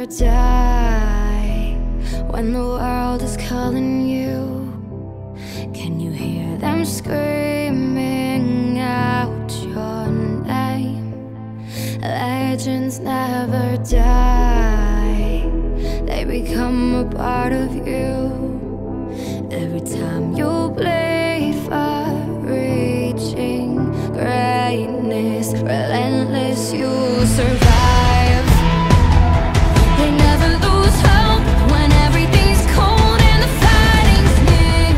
die. When the world is calling you, can you hear them screaming out your name? Legends never die, they become a part of you. Every time you play for reaching greatness, relentless, you survive. They never lose hope when everything's cold and the fighting's near.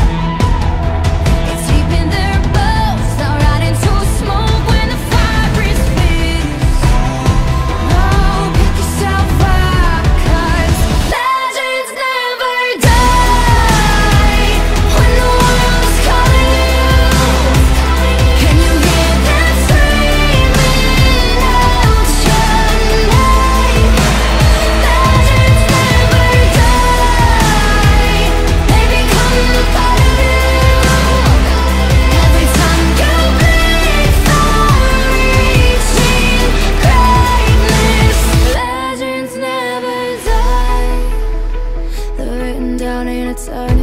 It's deep in their bones, they'll ride into smoke when the fire is fierce. Oh, pick yourself up, 'cause legends never die. When the world is calling you, can you hear them screaming out your name? Legends never die, they become a part of you. Every time you bleed for reaching greatness, legends never die. They're written down in eternity.